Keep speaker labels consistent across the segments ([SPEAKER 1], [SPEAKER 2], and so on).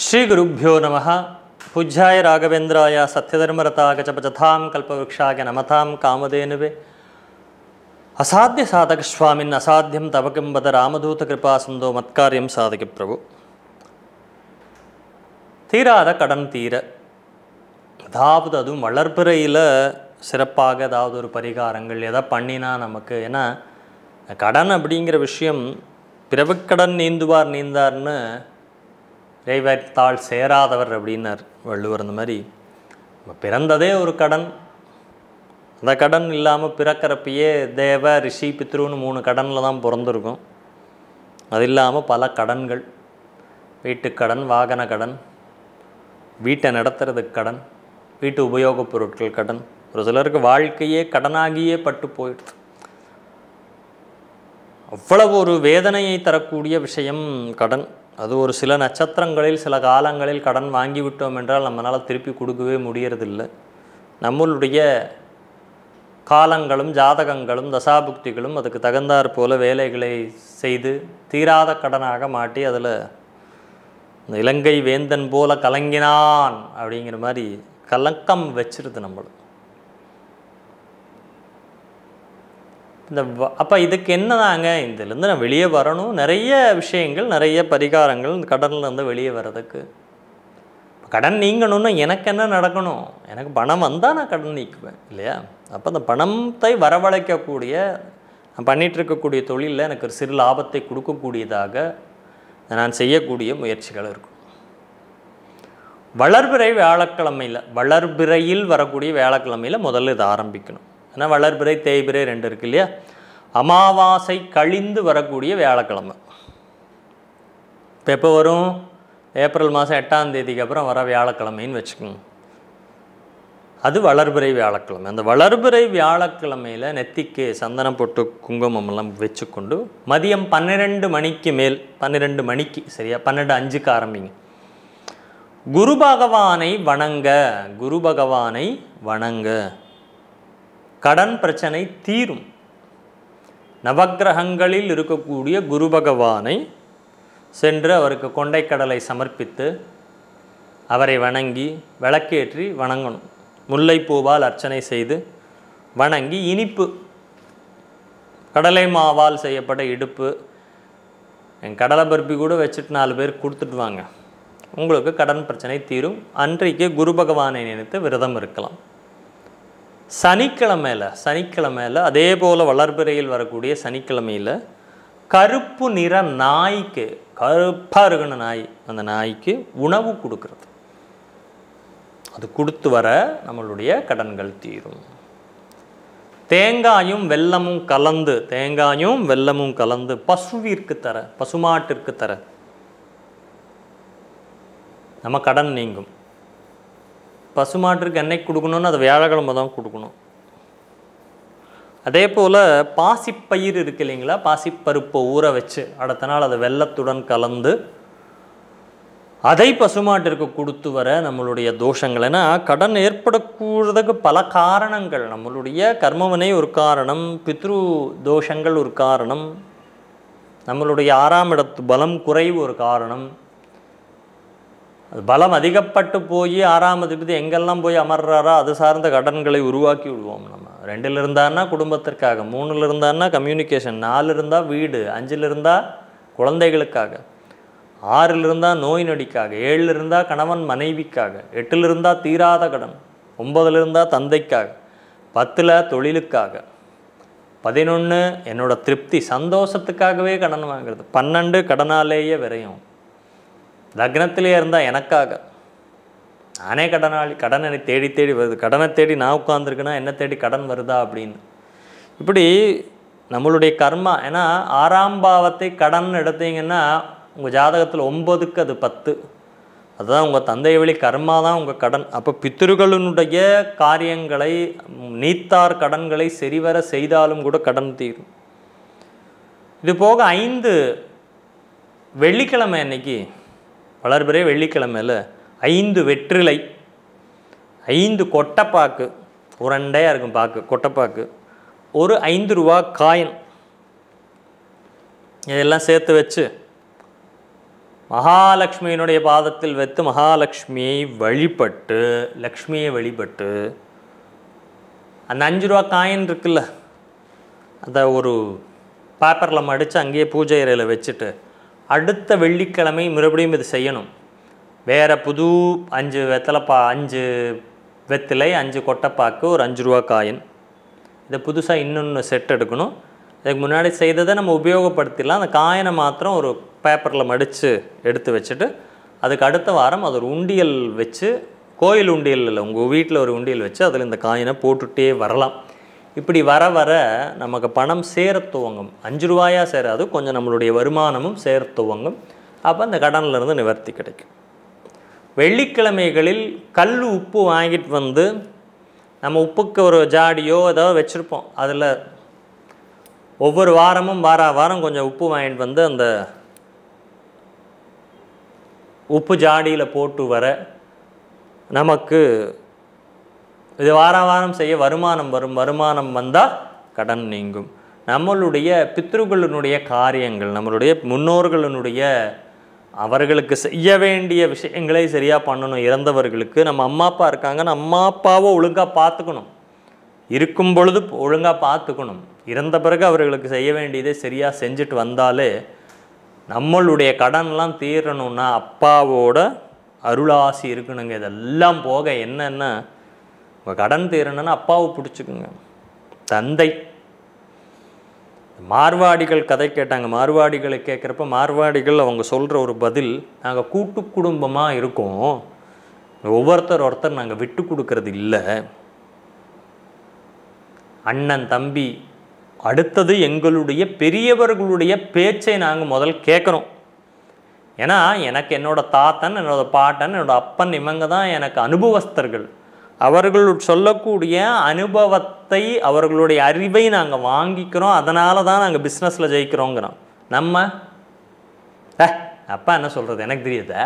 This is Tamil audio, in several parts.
[SPEAKER 1] श्री गुरुभ्यो नमः। पूज्याय राघवेन्द्राय सत्यधर्मरताय च पचतां कल्पवृक्षाय नमतां कामधेनुवे असाध्य साधक स्वामिन् असाध्यं तव किं वद रामदूत कृपा सिन्धो मत्कार्यं साधक प्रभु। தீராத கடன் தீர, அதாவது அதுவும் வளர்பிறையில் சிறப்பாக ஏதாவது ஒரு பரிகாரங்கள் எதை பண்ணினா நமக்கு, ஏன்னா கடன் அப்படிங்கிற விஷயம் பிறவுக்கடன் நீந்துவார் நீந்தார்னு இறைவத்தால் சேராதவர் அப்படின்னார் வள்ளுவர். அந்த மாதிரி பிறந்ததே ஒரு கடன், அந்த கடன் இல்லாமல் பிறக்கிறப்பயே தேவ ரிஷி பித்ருன்னு 3 கடனில் தான் பிறந்திருக்கும். அது இல்லாமல் பல கடன்கள், வீட்டுக்கடன், வாகன கடன், வீட்டை நடத்துறதுக்கு கடன், வீட்டு உபயோகப் பொருட்கள் கடன், ஒரு சிலருக்கு வாழ்க்கையே கடனாகியே பட்டு போயிடுது. அவ்வளவு ஒரு வேதனையை தரக்கூடிய விஷயம் கடன். அது ஒரு சில நட்சத்திரங்களில் சில காலங்களில் கடன் வாங்கிவிட்டோம் என்றால் நம்மளால் திருப்பி கொடுக்கவே முடியறதில்லை. நம்மளுடைய காலங்களும் ஜாதகங்களும் தசாபுக்திகளும் அதுக்கு தகுந்தாற் போல வேலைகளை செய்து தீராத கடனாக மாட்டி அதில் இந்த இலங்கை வேந்தன் போல கலங்கினான் அப்படிங்கிற மாதிரி கலக்கம் வச்சிருது நம்மளும். அப்போ இதுக்கு என்னதாங்க, இதுலேருந்து நான் வெளியே வரணும், நிறைய விஷயங்கள், நிறைய பரிகாரங்கள் இந்த கடன்லேருந்து வெளியே வர்றதுக்கு. கடன் நீங்கணும்னா எனக்கு என்ன நடக்கணும்? எனக்கு பணம் வந்தால் நான் கடன் நீக்குவேன் இல்லையா? அப்போ அந்த பணத்தை வரவழைக்கக்கூடிய, நான் பண்ணிகிட்ருக்கக்கூடிய தொழிலில் எனக்கு ஒரு சிறு லாபத்தை கொடுக்கக்கூடியதாக நான் செய்யக்கூடிய முயற்சிகள் இருக்கும். வளர்பிறை வியாழக்கிழமையில், வளர்பிறையில் வரக்கூடிய வியாழக்கிழமையில் முதல்ல இதை ஆரம்பிக்கணும். ஏன்னா வளர்பிறை தேய்பிறை 2 இருக்கு இல்லையா? அமாவாசை கழிந்து வரக்கூடிய வியாழக்கிழமை. இப்போ எப்போ வரும்? ஏப்ரல் மாதம் 8ஆம் தேதிக்கு அப்புறம் வர வியாழக்கிழமைன்னு வச்சுக்கோங்க. அது வளர்பிறை வியாழக்கிழமை. அந்த வளர்பிறை வியாழக்கிழமையில் நெத்திக்கு சந்தனம் போட்டு குங்குமமெல்லாம் வச்சுக்கொண்டு மதியம் 12 மணிக்கு மேல், 12 மணிக்கு சரியா, 12:05க்கு ஆரம்பிங்க. குரு பகவானை வணங்க, குரு பகவானை வணங்க. கடன் பிரச்சனை தீரும். நவக்கிரகங்களில் இருக்கக்கூடிய குரு பகவானை சென்று அவருக்கு கொண்டைக்கடலை சமர்ப்பித்து அவரை வணங்கி விளக்கேற்றி வணங்கணும். முல்லைப்பூவால் அர்ச்சனை செய்து வணங்கி இனிப்பு, கடலை மாவால் செய்யப்பட்ட இடுப்பு, கடலை பருப்பி கூட வச்சுட்டு 4 பேர் கொடுத்துட்டு வாங்க, உங்களுக்கு கடன் பிரச்சனை தீரும். அன்றைக்கு குரு பகவானை நினைத்து விரதம் இருக்கலாம். சனிக்கிழமையில் அதே போல் வளர்பிறையில் வரக்கூடிய சனிக்கிழமையில் கருப்பு நிற நாய்க்கு, கருப்பாக இருக்கிற நாய், அந்த நாய்க்கு உணவு கொடுக்கறது, அது கொடுத்து வர நம்மளுடைய கடன்கள் தீரும். தேங்காயும் வெல்லமும் கலந்து பசுவிற்கு தர, பசுமாட்டிற்கு தர நம்ம கடன் நீங்கும். பசுமாட்டிற்கு என்னைக்கு கொடுக்கணும்னு அது வியாழக்கிழமை தான் கொடுக்கணும். அதே போல் பாசிப்பயிர் இருக்கு இல்லைங்களா, பாசிப்பருப்பை ஊற வச்சு அடுத்த நாள் அதை வெல்லத்துடன் கலந்து அதை பசுமாட்டிற்கு கொடுத்து வர நம்மளுடைய தோஷங்கள். ஏன்னா கடன் ஏற்படக்கூடதுக்கு பல காரணங்கள். நம்மளுடைய கர்மவினை ஒரு காரணம், பித்ரு தோஷங்கள் ஒரு காரணம், நம்மளுடைய 6ஆம் இடத்து பலம் குறைவு ஒரு காரணம். அது பலம் அதிகப்பட்டு போய் 6ஆம் அதிபதி எங்கெல்லாம் போய் அமர்றாரோ அது சார்ந்த கடன்களை உருவாக்கி விடுவோம். நம்ம 2ல் இருந்தான்னா குடும்பத்திற்காக, 3ல் இருந்தான்னா கம்யூனிகேஷன், 4 இருந்தால் வீடு, 5ல் இருந்தால் குழந்தைகளுக்காக, 6ல் இருந்தால் நோய் நொடிக்காக, 7ல் இருந்தால் கணவன் மனைவிக்காக, 8ல் இருந்தால் தீராத கடன், 9ல் இருந்தால் தந்தைக்காக, 10ல் தொழிலுக்காக, 11 என்னோட திருப்தி சந்தோஷத்துக்காகவே கடன் வாங்குறது, 12 கடனாலேயே விரையும், லக்னத்திலே இருந்தால் எனக்காக, நானே கடனாளி, கடன் என்னை தேடி தேடி வருது, கடனை தேடி நான் உட்காந்துருக்குன்னா என்ன தேடி கடன் வருதா அப்படின்னு. இப்படி நம்மளுடைய கர்மா. ஏன்னா 6ஆம் பாவத்தை கடன் எடுத்தீங்கன்னா உங்கள் ஜாதகத்தில் 9க்கு அது 10, அதுதான் உங்கள் தந்தை வழி கர்மா தான் உங்கள் கடன். அப்போ பித்ருக்களினுடைய காரியங்களை, நீத்தார் கடன்களை சரிவர செய்தாலும் கூட கடன் தீரும். இது போக 5 வெள்ளிக்கிழமை அன்னைக்கு, வளர்பிறை வெள்ளிக்கிழமையில் 5 வெற்றிலை, 5 கொட்டைப்பாக்கு, உருண்டையாக இருக்கும் பாக்கு, கொட்டைப்பாக்கு, ஒரு 5 ரூபா காயின், இதெல்லாம் சேர்த்து வச்சு மகாலட்சுமியினுடைய பாதத்தில் வைத்து மகாலட்சுமியை வழிபட்டு, லக்ஷ்மியை வழிபட்டு, அந்த 5 ரூபா காயின் இருக்குல்ல, அதை ஒரு பேப்பரில் மடித்து அங்கேயே பூஜை அறையில் வச்சுட்டு அடுத்த வெள்ளிக்கிழமை மறுபடியும் இது செய்யணும். வேறு புது 5 வெத்திலை, 5 கொட்டைப்பாக்கு, ஒரு 5 ரூபா காயின், இதை புதுசாக இன்னொன்று செட் எடுக்கணும். அதுக்கு முன்னாடி செய்ததை நம்ம உபயோகப்படுத்திடலாம். அந்த காயினை மாத்திரம் ஒரு பேப்பரில் மடித்து எடுத்து வச்சுட்டு அதுக்கு அடுத்த வாரம் அது ஒரு உண்டியல் வச்சு, கோயில் உண்டியல் இல்லை, உங்கள் வீட்டில் ஒரு உண்டியல் வச்சு அதில் இந்த காயினை போட்டுகிட்டே வரலாம். இப்படி வர வர நமக்கு பணம் சேர துவங்கும். 5 ரூபாயாக சேராது, கொஞ்சம் நம்மளுடைய வருமானமும் சேர துவங்கும். அப்போ அந்த கடனிலிருந்து நிவர்த்தி கிடைக்கும். வெள்ளிக்கிழமைகளில் கல் உப்பு வாங்கிட்டு வந்து நம்ம உப்புக்கு ஒரு ஜாடியோ ஏதாவது வச்சுருப்போம். அதில் ஒவ்வொரு வாரமும் வாரம் கொஞ்சம் உப்பு வாங்கிட்டு வந்து அந்த உப்பு ஜாடியில் போட்டு வர நமக்கு இது வாரம் செய்ய வருமானம் வரும். வருமானம் வந்தால் கடன் நீங்கும். நம்மளுடைய பித்ருகளினுடைய காரியங்கள், நம்மளுடைய முன்னோர்களினுடைய அவர்களுக்கு செய்ய வேண்டிய விஷயங்களை சரியாக பண்ணணும். இறந்தவர்களுக்கு நம்ம அம்மா அப்பா இருக்காங்கன்னு அம்மா அப்பாவை ஒழுங்காக பார்த்துக்கணும். இருக்கும் பொழுது ஒழுங்காக பார்த்துக்கணும். இறந்த பிறகு அவர்களுக்கு செய்ய வேண்டியதை சரியாக செஞ்சுட்டு வந்தாலே நம்மளுடைய கடன்லாம் தீரணும்னா அப்பாவோட அருளாசி இருக்கணுங்க. இதெல்லாம் போக என்னென்னா, உங்கள் கடன் தீரணும்னா அப்பாவை பிடிச்சிக்குங்க. தந்தை மார்வாடிகள் கதை கேட்டாங்க. மார்வாடிகளை கேட்குறப்ப மார்வாடிகள் அவங்க சொல்கிற ஒரு பதில், நாங்கள் கூட்டு குடும்பமாக இருக்கோம், ஒவ்வொருத்தர் நாங்கள் விட்டு கொடுக்கறது இல்லை, அண்ணன் தம்பி அடுத்தது எங்களுடைய பெரியவர்களுடைய பேச்சை நாங்கள் முதல் கேட்குறோம். ஏன்னா எனக்கு என்னோடய தாத்தன், என்னோடய பாட்டன், என்னோடய அப்பன் இவங்க தான் எனக்கு அனுபவஸ்தர்கள். அவர்கள் சொல்லக்கூடிய அனுபவத்தை, அவர்களுடைய அறிவை நாங்கள் வாங்கிக்கிறோம். அதனால தான் நாங்கள் பிஸ்னஸில் ஜெயிக்கிறோங்கிறோம். நம்ம அப்பா என்ன சொல்கிறது எனக்கு தெரியுதா?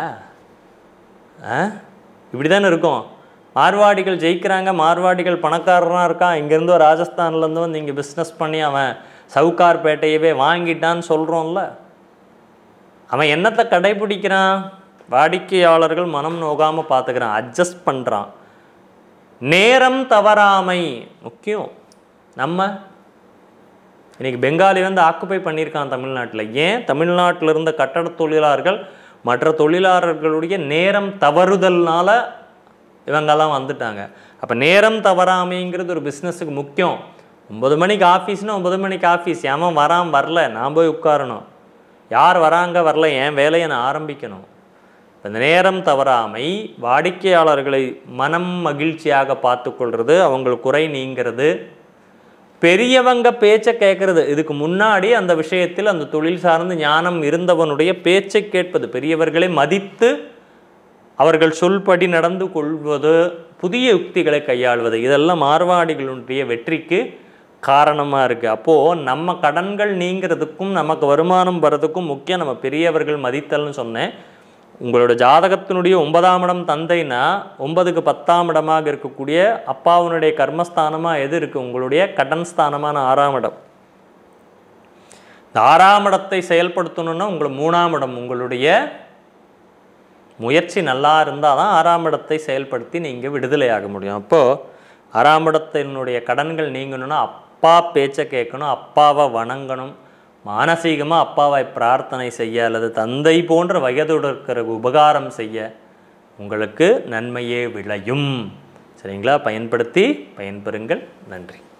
[SPEAKER 1] இப்படி தானே இருக்கும். மார்வாடிகள் ஜெயிக்கிறாங்க, மார்வாடிகள் பணக்காரனாக இருக்கான், இங்கேருந்து ராஜஸ்தான்லேருந்து வந்து இங்கே பிஸ்னஸ் பண்ணி அவன் சவுகார்பேட்டையவே வாங்கிட்டான்னு சொல்கிறோம்ல. அவன் என்னத்தை கடைபிடிக்கிறான்? வாடிக்கையாளர்கள் மனம் நோகாமல் பார்த்துக்கிறான், அட்ஜஸ்ட் பண்ணுறான். நேரம் தவறாமை முக்கியம். நம்ம இன்றைக்கி பெங்காலி வந்து ஆக்குப்பை பண்ணியிருக்கான் தமிழ்நாட்டில். ஏன்? தமிழ்நாட்டில் இருந்த கட்டட தொழிலாளர்கள் மற்ற தொழிலாளர்களுடைய நேரம் தவறுதல்னால இவங்கெல்லாம் வந்துட்டாங்க. அப்போ நேரம் தவறாமைங்கிறது ஒரு பிஸ்னஸுக்கு முக்கியம். 9 மணிக்கு ஆஃபீஸ்னால் 9 மணிக்கு ஆஃபீஸ். ஏன் வரல, நான் போய் உட்காரணும். யார் வராங்க வரல, என் வேலையை நான் ஆரம்பிக்கணும். இந்த நேரம் தவறாமை, வாடிக்கையாளர்களை மனம் மகிழ்ச்சியாக பார்த்து கொள்வது, அவங்கள் குறை நீங்கிறது, பெரியவங்க பேச்சை கேட்கறது. இதுக்கு முன்னாடி அந்த விஷயத்தில் அந்த தொழில் சார்ந்து ஞானம் இருந்தவனுடைய பேச்சை கேட்பது, பெரியவர்களை மதித்து அவர்கள் சொல்படி நடந்து கொள்வது, புதிய யுக்திகளை கையாள்வது, இதெல்லாம் மார்வாடிகளுடைய வெற்றிக்கு காரணமாக இருக்குது. அப்போது நம்ம கடன்கள் நீங்கிறதுக்கும் நமக்கு வருமானம் வர்றதுக்கும் முக்கியம் நம்ம பெரியவர்கள் மதித்தல்னு சொன்னேன். உங்களோட ஜாதகத்தினுடைய 9ஆம் இடம் தந்தைனா 9க்கு 10ஆம் இடமாக இருக்கக்கூடிய அப்பாவுனுடைய கர்மஸ்தானமாக எது இருக்குது? உங்களுடைய கடன் ஸ்தானமான 6ஆம் இடம். இந்த 6ஆம் இடத்தை செயல்படுத்தணுன்னா உங்களுக்கு 3ஆம் இடம், உங்களுடைய முயற்சி நல்லா இருந்தால் தான் 6ஆம் இடத்தை செயல்படுத்தி நீங்கள் விடுதலையாக முடியும். அப்போது 6ஆம் இடத்தினுடைய கடன்கள் நீங்கணும்னா அப்பா பேச்சை கேட்கணும், அப்பாவை வணங்கணும், மானசீகமாக அப்பாவை பிரார்த்தனை செய்ய அல்லது தந்தை போன்ற வயதோடு இருக்கிற உபகாரம் செய்ய உங்களுக்கு நன்மையே விளையும். சரிங்களா? பயன்படுத்தி பயன்பெறுங்கள். நன்றி.